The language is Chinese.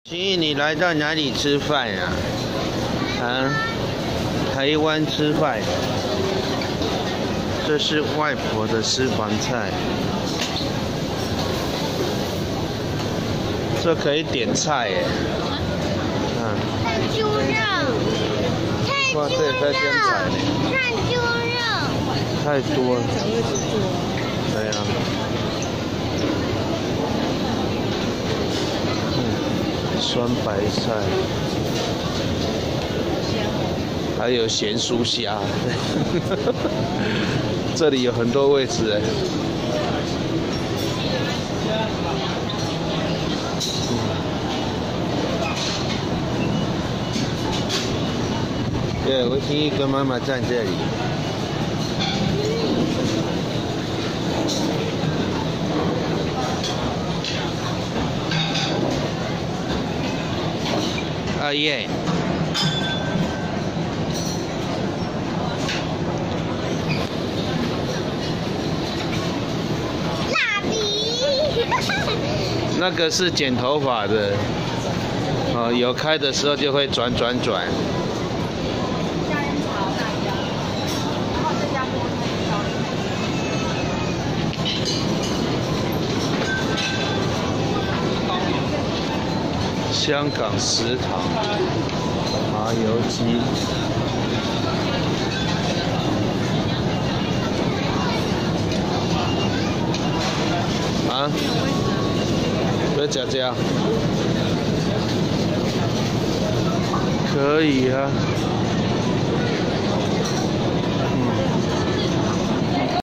心怡，你来到哪里吃饭呀？啊，台湾吃饭。这是外婆的私房菜。这可以点菜耶。 炭猪肉， 哇，这也在点菜呢。 炭猪肉。 太多了。对呀。酸白菜，还有咸酥虾，这里有很多位置哎。对，我心怡跟妈妈站这里。啊耶！ 蜡笔。 那个是剪头发的，哦，有开的时候就会转。香港食堂麻油鸡，啊，要吃这样，可以啊。